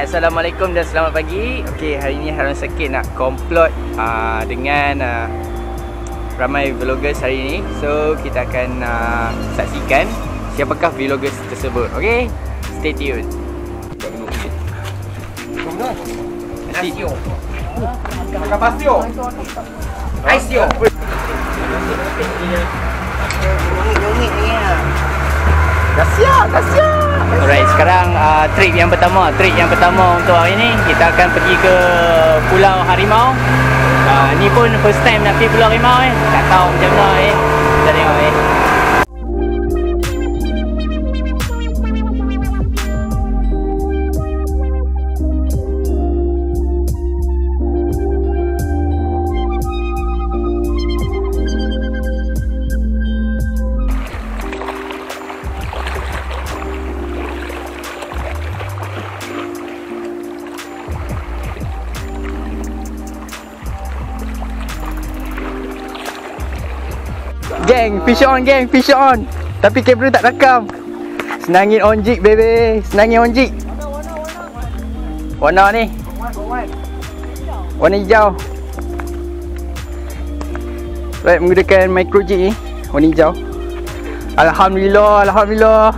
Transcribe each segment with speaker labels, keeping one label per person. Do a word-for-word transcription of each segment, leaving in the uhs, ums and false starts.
Speaker 1: Assalamualaikum dan selamat pagi. Okey, hari ni Harun Sakit nak komplot uh, dengan uh, ramai vloggers hari ni. So, kita akan uh, saksikan siapakah vloggers tersebut. Okey, stay tune. Nasio. Makan pasio. Aisio. Nyongit ni ya. Dah siap, dah siap. Alright, sekarang uh, trip yang pertama, trip yang pertama untuk hari ni kita akan pergi ke Pulau Harimau. Uh, ni pun first time nak pergi Pulau Harimau eh. Tak tahu macam mana eh. Kita tengok eh. Gang, fish on gang, fish on. Tapi kamera tak rakam. Senangin on jig baby, senangin on jig. Warna ni warna hijau. Right, menggunakan micro jig ni, warna hijau. Alhamdulillah, Alhamdulillah.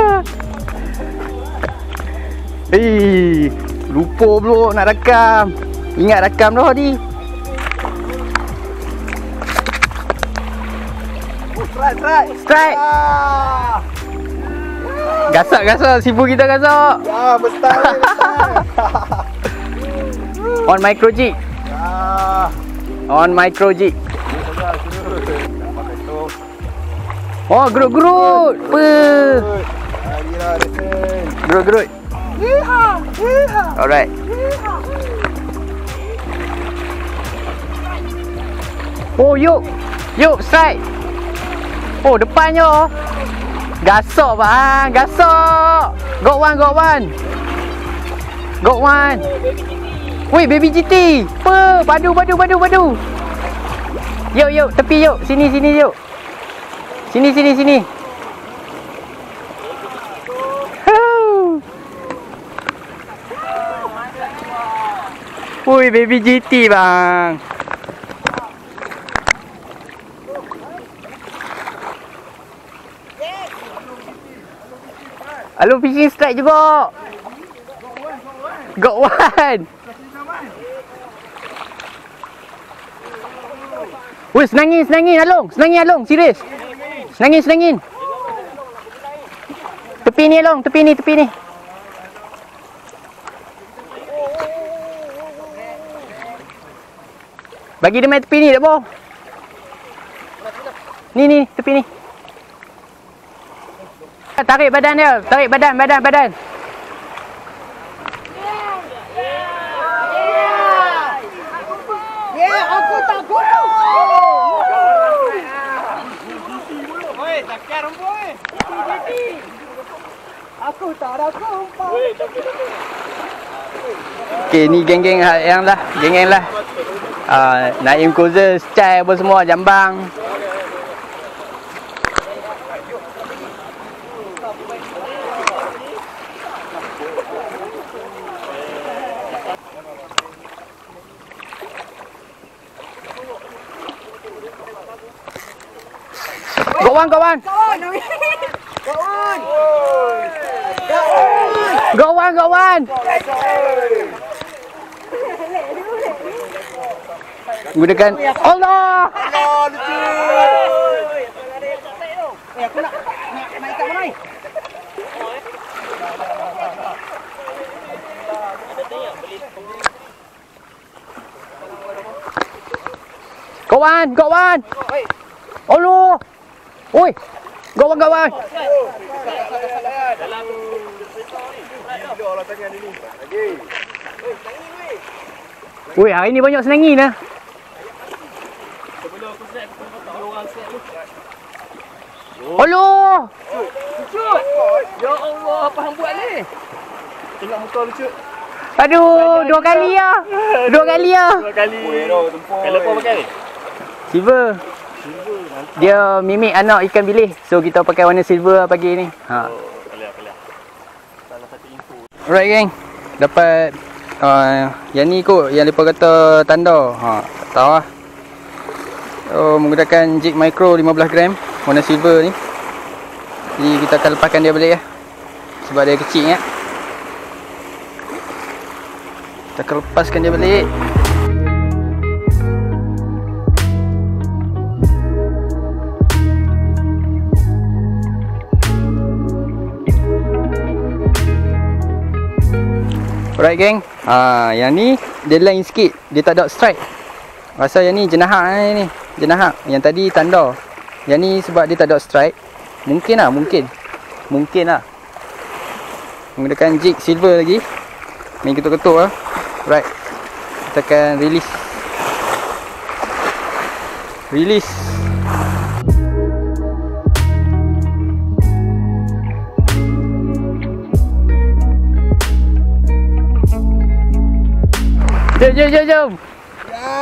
Speaker 1: Hei, lupa pula nak rakam. Ingat rakam dah tadi. Strike, strike, strike. Ah. Gasak, gasak. Sibu kita gasak.
Speaker 2: Ya, besar ni, besar.
Speaker 1: On micro jig.
Speaker 2: Ya.
Speaker 1: On micro jig. Oh, gerut-gerut. Apa? Gerut-gerut.
Speaker 2: Yeehaw, yeehaw.
Speaker 1: Alright. Oh, yuk. Yuk, strike. Oh, depannya. Gasok bang, gasok. Got one, got one. Got one. Woi, baby G T. Apa? Padu, padu, padu, padu. Yuk, yuk, tepi yuk. Sini, sini yuk. Sini, sini, sini. Woi, baby G T bang. Halo, fishing strike juga. Got one. Woi, senangin, senangin Along. Senangin Along, serius. Senangin, senangin. Tepi ni Along, tepi ni, tepi ni. Bagi dia main tepi ni tak apa. Ni ni, tepi ni. Tarik badan dia, tarik badan, badan, badan.
Speaker 2: Ya, aku tak guna. Oi, tak kira boy. Aku tak ada kumpulan.
Speaker 1: Okey, ni geng-geng yang lah, geng-geng lah. Uh, Naim Koza, Cai apa semua, Jambang. Kawan, kawan.
Speaker 2: Kawan.
Speaker 1: Kawan, kawan. Gunakan Allah.
Speaker 2: Allah lucu. Eh, aku nak nak nak ikat mana ni?
Speaker 1: Kawan, kawan. Allah. Oi. Kawan, kawan.
Speaker 2: Dalam video lah tangan ini. Lagi.
Speaker 1: Oi, hari ni banyak senangin lah.
Speaker 2: Sebelum aku set, aku potong orang set tu.
Speaker 1: Allah.
Speaker 2: Lucu. Ya Allah, apa hang buat ni? Tengok muka lucu.
Speaker 1: Aduh, dua kali lah. Dua kali lah.
Speaker 2: Dua kali. Kalau apa pakai ni?
Speaker 1: Silver. Dia mimik anak ikan bilis. So kita pakai warna silver lah pagi ni. Ha.
Speaker 2: Oh, kalian kalian. Salah satu info.
Speaker 1: Alright geng. dapat uh, yang ni kot, yang mereka kata tanda. Ha, tak tahu lah. Oh, menggunakan jig micro lima belas gram warna silver ni. Jadi kita akan lepaskan dia balik ya. Sebab dia kecil ya. Kita akan lepaskan dia balik. Alright geng, ha, yang ni dia lain sikit, dia tak ada stripe. Rasa yang ni jenahak ni, jenahak. Yang tadi tanda. Yang ni sebab dia tak ada stripe. Mungkin lah, mungkin. Mungkin lah. Menggunakan jig silver lagi. Main ketuk-ketuk lah. Right, kita akan release. Release. Jom, jom, jom, jom.
Speaker 2: Ya.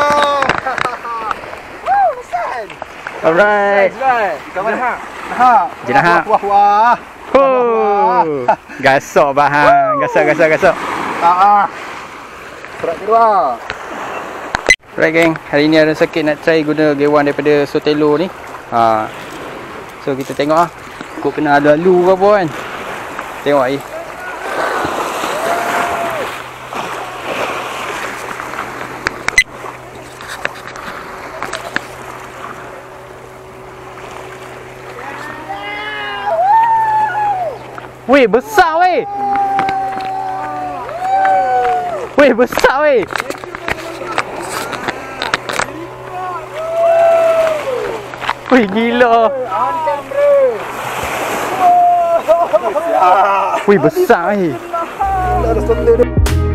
Speaker 2: Woo, besar.
Speaker 1: Alright.
Speaker 2: Kita mana ha?
Speaker 3: Ha.
Speaker 1: Jenahak.
Speaker 3: Wah wah.
Speaker 1: Oh. Gasok bahang. Gasok, gasok, gasok.
Speaker 3: Ah. Serat kedua.
Speaker 1: Alright geng, hari ni ada sakit nak try guna gear one daripada Sotelo ni. Ha. So kita tengok ah. Kok kena alu-alu ke apa kan. Tengok ai. Weh, besar weh. Weh, besar weh. Weh, gila. Weh, besar weh.
Speaker 3: Ada Sotelo dia.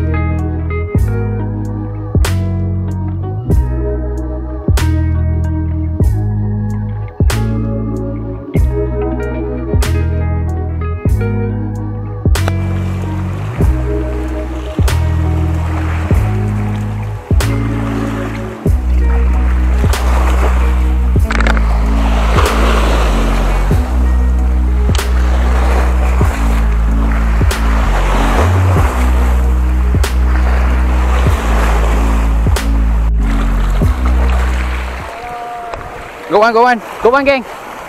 Speaker 1: Go on, go on. Go on, geng.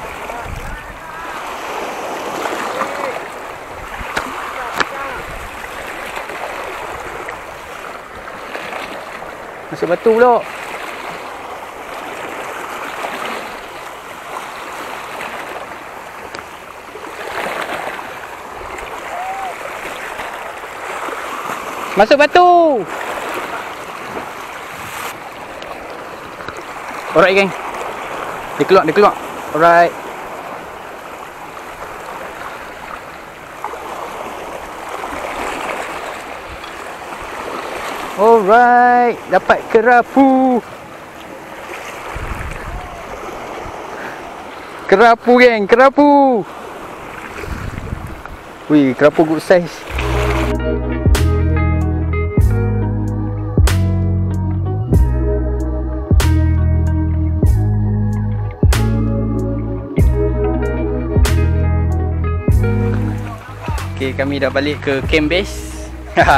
Speaker 1: Masuk batu pula. Masuk batu. Alright, geng. Dia keluar, dia keluar. Alright. Alright, dapat kerapu. Kerapu geng, kerapu. Wih, kerapu good size. Okay, kami dah balik ke camp base.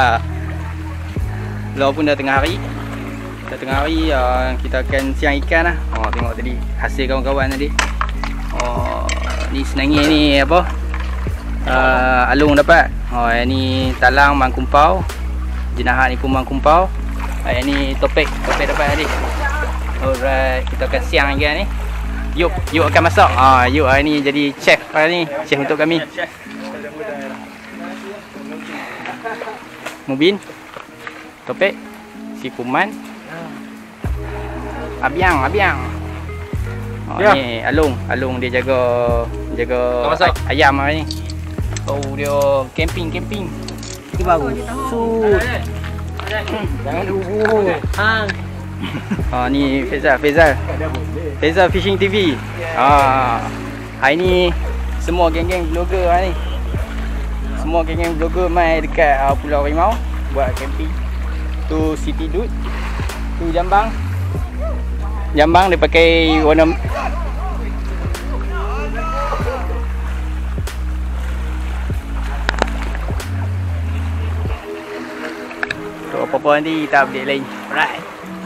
Speaker 1: Luar pun dah tengah hari. Dah tengah hari, uh, kita akan siang ikan lah. Oh, tengok tadi hasil kawan-kawan tadi. Oh, ni senangnya ni apa? Uh, alung dapat. Oh, yang ni talang mangkumpau. Jenahak ni pun mangkumpau. Uh, yang ni topek, topek dapat tadi. Alright, kita akan siang ikan ni. Yuk, yuk akan masak. Ah, yuk hari ni jadi chef hari ni, chef untuk kami. Mubin, Topek, si Kuman, Abiang, Abiang. Oh, ya. Ni Alung, Alung dia jaga jaga ayam hari ni. Oh, dia camping, camping. Ini baru. Su. Jangan lupa. Hang. Ah, ni Faizal, Faizal. Faizal Fishing T V. Ah. Hari ni semua geng-geng vlogger hari ni. Semua geng-geng vlogger mai dekat uh, Pulau Rimau buat camping. Tu City Dude. Tu Jambang. Jambang dia pakai warna apa-apa nanti kita update lain. Alright.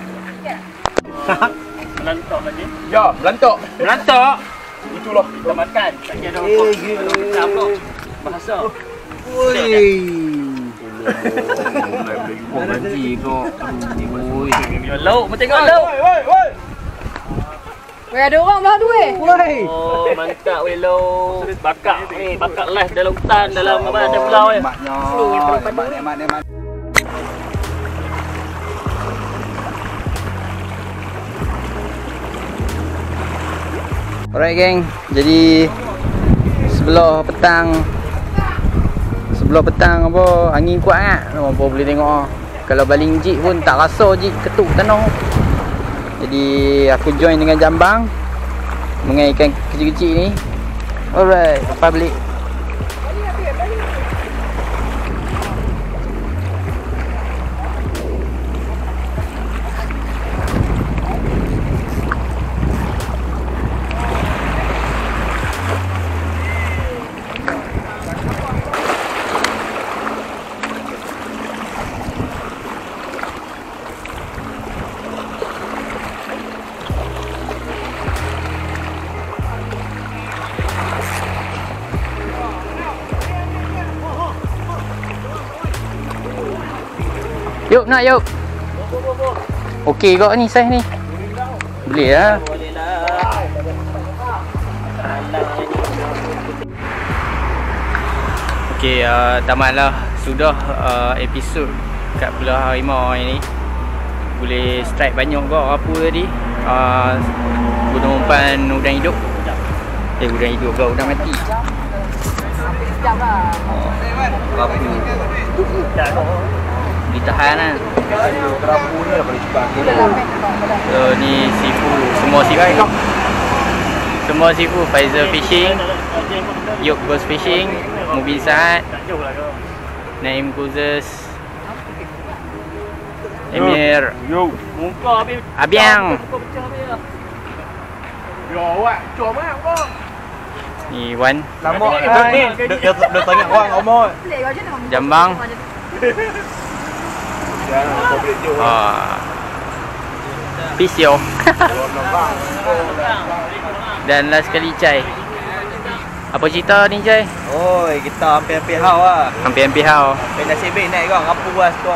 Speaker 2: Melantok lagi.
Speaker 3: Ya, melantok.
Speaker 2: Melantok.
Speaker 3: Itulah.
Speaker 2: Kita makan. Tak kira dah.
Speaker 3: Eh, gila.
Speaker 2: Apa? Bahasa.
Speaker 3: Oi.
Speaker 2: Oh, gaji tu. Aduh. Lauk, mau tengok lauk.
Speaker 3: Woi, woi.
Speaker 4: Weh, ada orang belah tu weh.
Speaker 3: Woi.
Speaker 2: Oh, mantap weh lauk. Bakar ni, bakar live dalam hutan, dalam apa ada pulau eh.
Speaker 3: Maknya. Mak mak mak.
Speaker 1: Alright geng, jadi sebelah petang Sebelah petang apa, angin kuat sangat. Nampak boleh tengok. Kalau baling jig pun tak rasa jig ketuk tanah. Jadi aku join dengan jambang mengairkan kecil-kecil ni. Alright, public. Yuk nak yuk. Okey kau ni saiz ni. Boleh lah.
Speaker 2: Boleh lah.
Speaker 1: Okey, uh, tamatlah sudah uh, episod kat Pulau Harimau ini. Boleh strike banyak kau apa tadi. Uh, Gunung umpan udang hidup. Eh udang hidup kau udang mati.
Speaker 4: Sekejap lah.
Speaker 1: Rapu. Ditahan lah.
Speaker 3: Kerapu ni dah boleh cepat.
Speaker 1: So ni sifu, semua sifu. Semua sifu, Faizal Fishing, Yuk Ghost Fishing, Mubin Saad, Naim Cruises, Emir,
Speaker 3: Yo.
Speaker 2: Muka habis.
Speaker 1: Abiang.
Speaker 2: Muka pecah habis lah.
Speaker 3: Yo, awak cuma kau.
Speaker 1: Ni Wan,
Speaker 3: Lama ni. Dia dia tanya orang omor.
Speaker 4: Pelik kau macam mana?
Speaker 1: Jambang.
Speaker 3: Jangan kau boleh jauh.
Speaker 1: Ah, Pisio. Dan last sekali Cai. Apa cerita ni Cai?
Speaker 3: Oi, kita hampir-hampir hau lah.
Speaker 1: Hampir-hampir hau.
Speaker 3: Hampir nasib baik naik kau, rapu lah tu.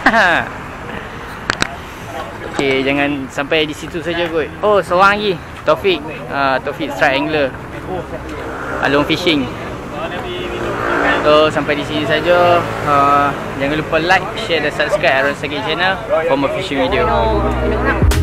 Speaker 1: Okey, jangan sampai di situ saja kot. Oh, seorang lagi. Taufik. Ah, Taufik Strike Angler. Along Fishing. So, sampai di sini saja. Uh, jangan lupa like, share dan subscribe Aaron Sagit Channel for more fishing video.